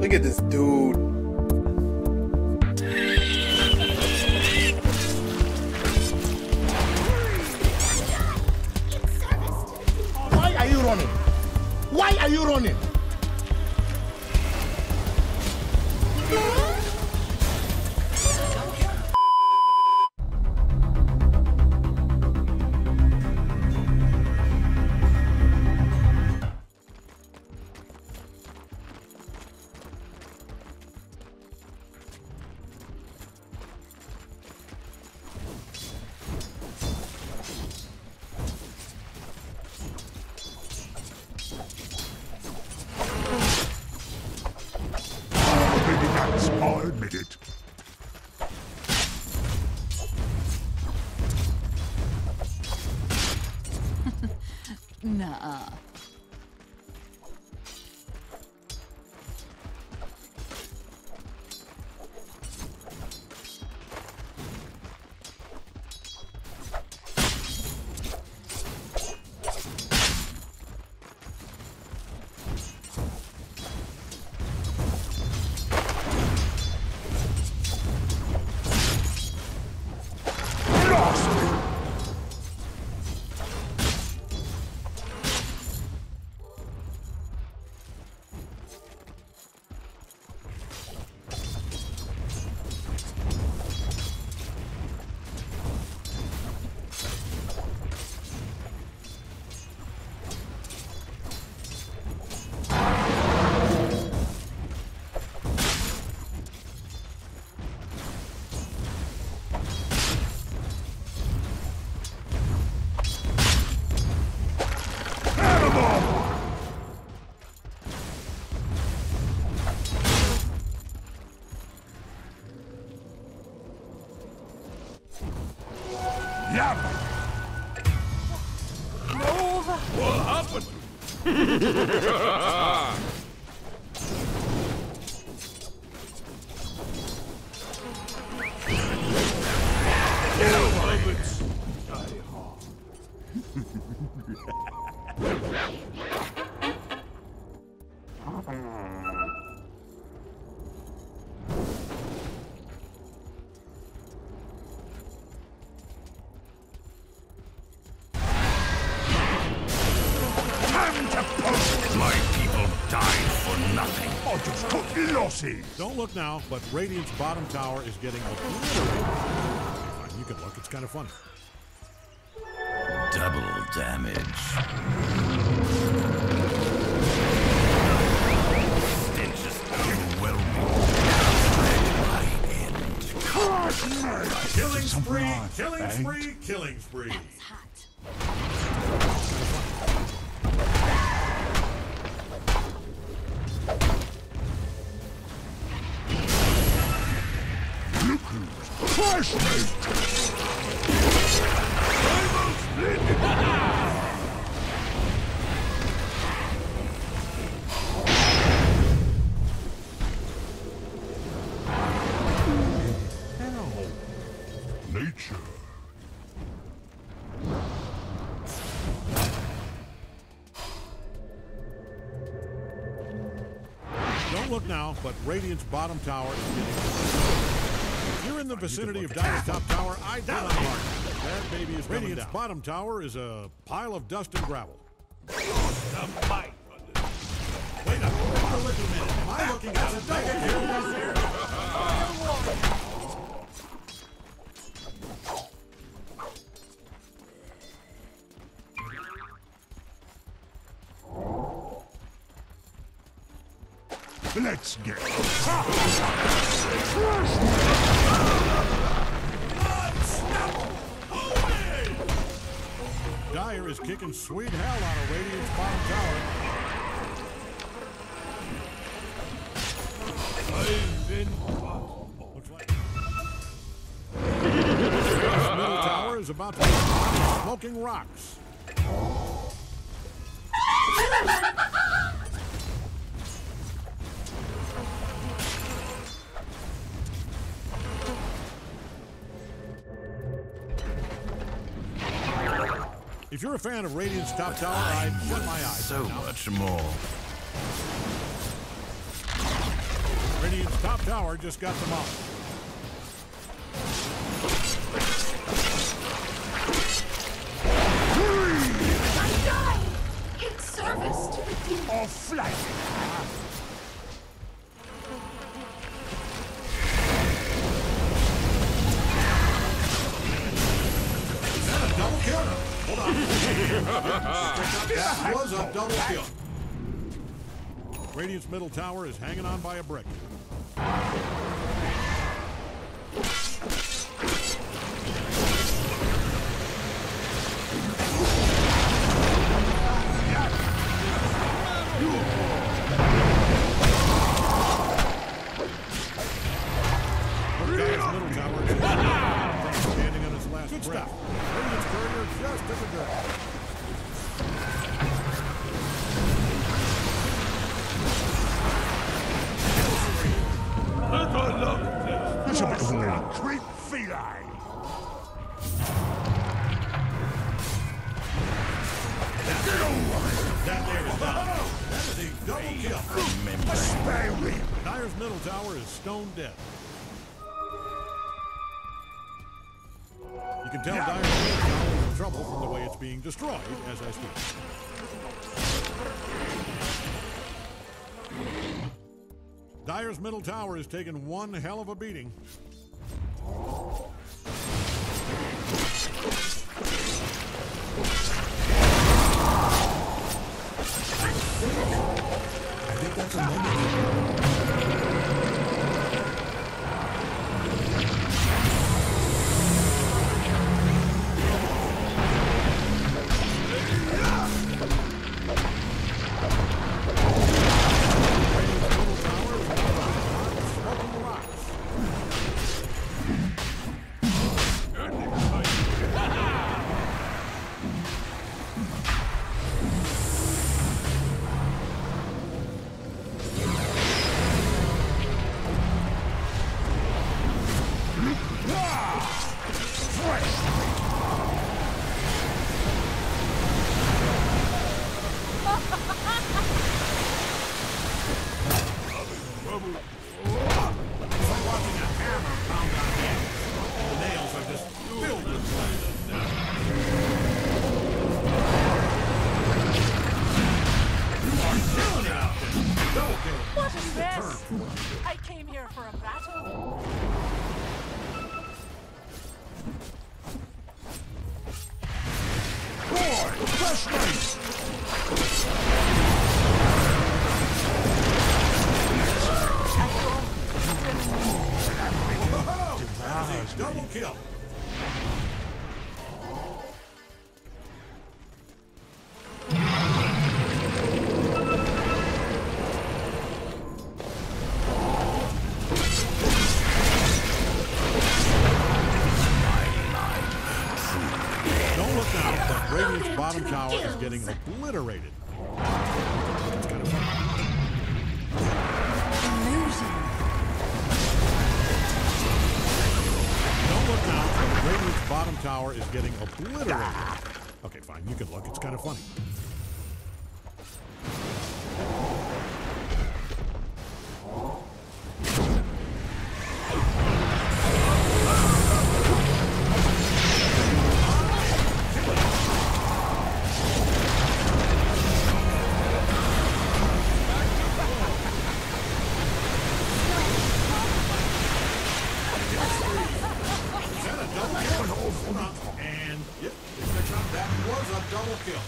Look at this dude. Why are you running? Why are you running? I'll admit it. Nuh-uh. What happened? My people died for nothing. I just got losses. Don't look now, but Radiant's bottom tower is getting obliterated. You can look, it's kind of funny. Double damage. Stench is overwhelming. My end. Crush me. Killing spree, killing spree, killing spree. That's hot. Crush me. Nature. Don't look now, but Radiant's bottom tower is getting If you're in the vicinity of Dire's top tower, I'd be on the mark. That baby is coming Radiant's bottom tower is a pile of dust and gravel. Wait up. Look a minute. Am I looking at a double here? Let's get Dire is kicking sweet hell out of Radiant's bottom tower. I've been Looks like this middle tower is about to be smoking rocks. If you're a fan of Radiant's top tower, I'd shut my eyes. So much more. top tower just got demolished. I die in service to the demon. Or flight. Double kill. Hold on. That was a double kill. Radiant's middle tower is hanging on by a brick. Guy's middle tower is standing on its last breath. Radiant's courier just took a dirt. It's a bit of a creep feline. That there is done. That is a double kill. Spare me. Dyer's middle tower is stone dead. You can tell Dyer's middle tower is in trouble from the way it's being destroyed as I speak. Dyer's middle tower is taking one hell of a beating. I think that's a negative. What is this? I came here for a battle. Boy, fresh meat. That is a double kill. Don't look now, but Radiant's bottom tower is getting obliterated. It's kind of funny. Don't look now, but Radiant's bottom tower is getting obliterated. Okay, fine, you can look. It's kind of funny. And yep, that was a double kill.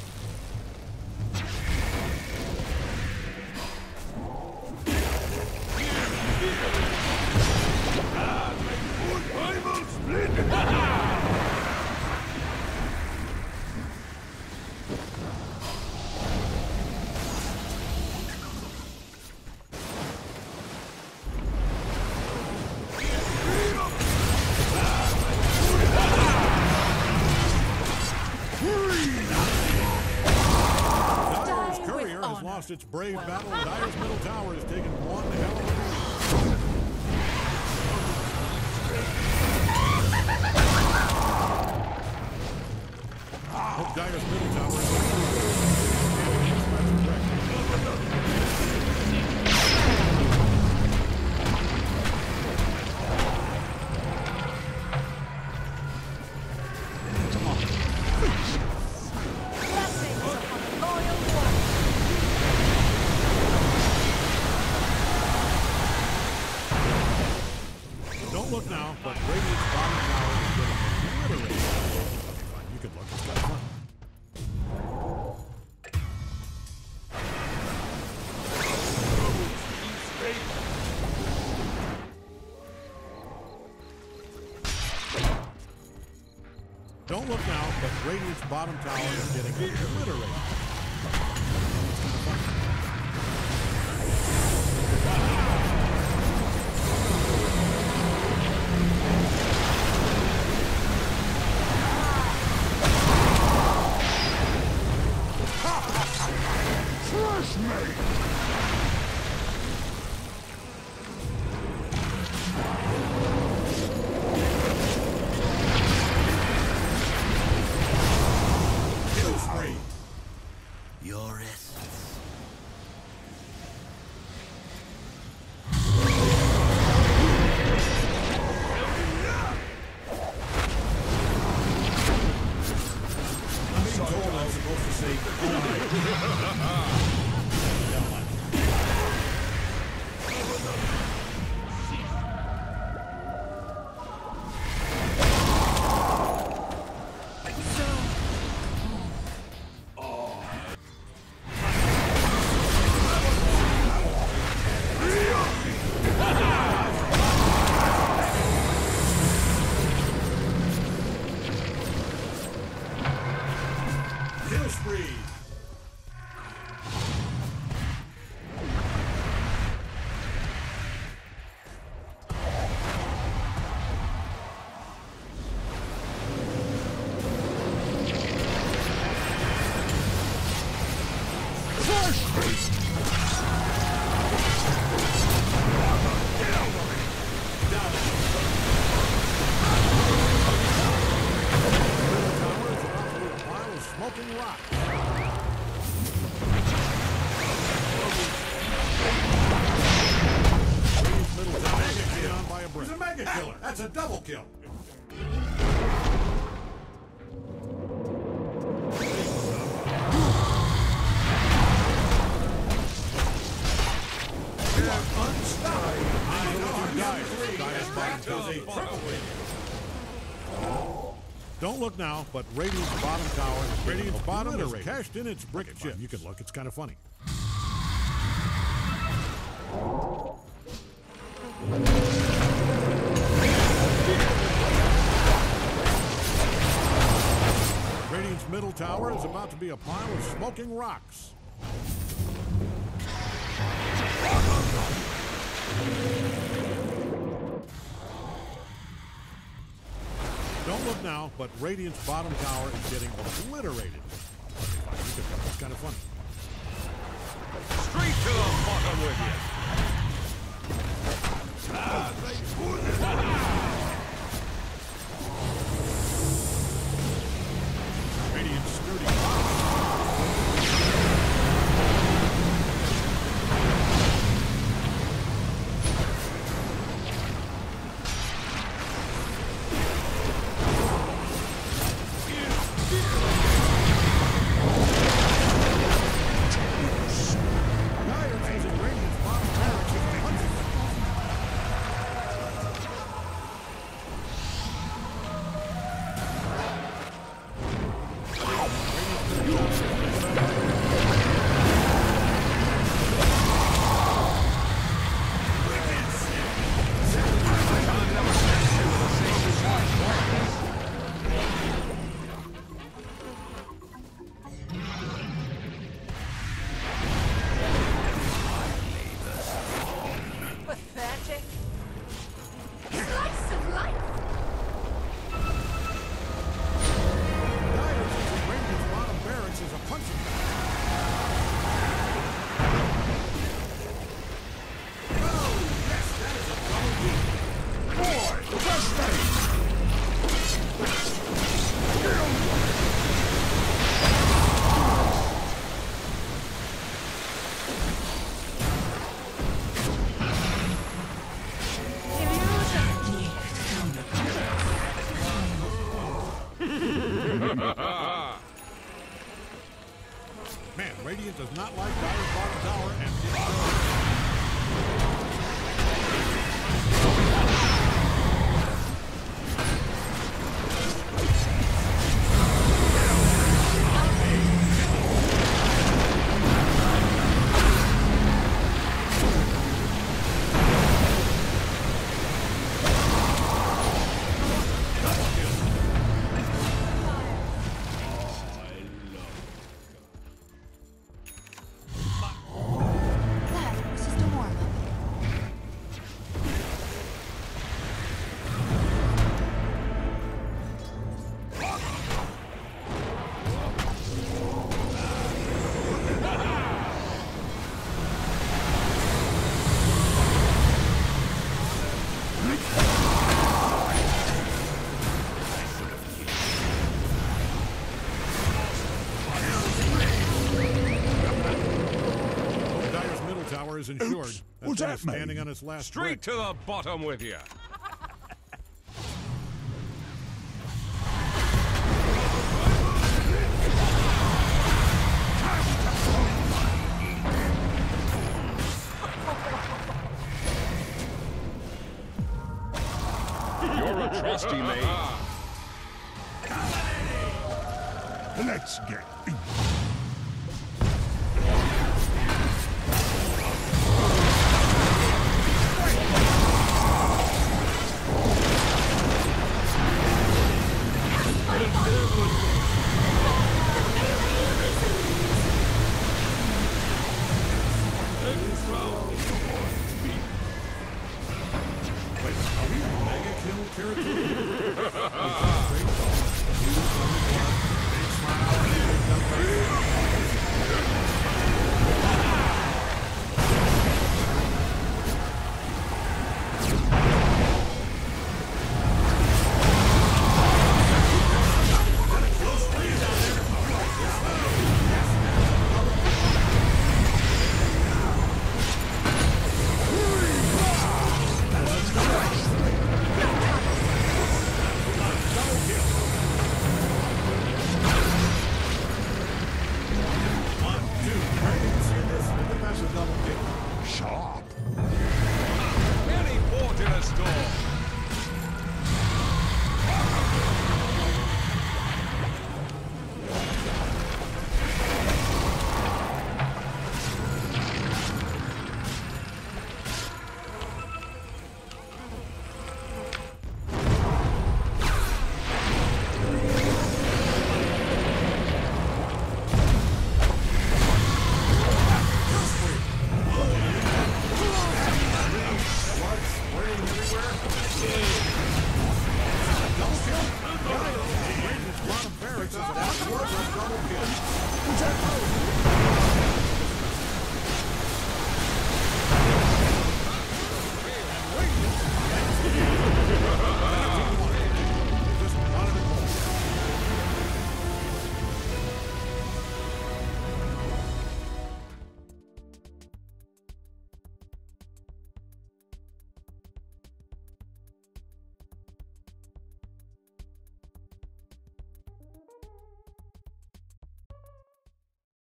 Lost its brave battle, and Dyer's middle tower has taken one hell of a beating. Hope Dyer's middle tower is Don't look now, but Radiant's bottom tower is getting obliterated. Trust me! Your essence. I'm being told I'm supposed to say kill spree. Smoking rock. Middle tower is down by a brick. He's a mega killer. That's a double kill. Don't look now, but Radiant's bottom tower is Radiant's bottom is cashed in its brick chip. You can look, it's kind of funny. Radiant's middle tower is about to be a pile of smoking rocks. Don't look now, but Radiant's bottom tower is getting obliterated. It's kind of funny. Straight to the bottom with you. Radiant's sturdy. Man, Radiant does not like Dire's bottom tower, and tower is insured. Oops. That What's thing that is standing mean? on its last Straight brick. to the bottom with you. You're a trusty mate. Let's get